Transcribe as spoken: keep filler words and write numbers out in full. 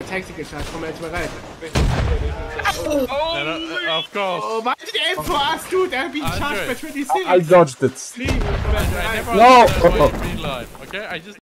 tactical shot from edge to my right. Oh, oh, uh, of course. Oh, why did you aim for us, dude? I've been charged by twenty-six. I dodged it. Please, No!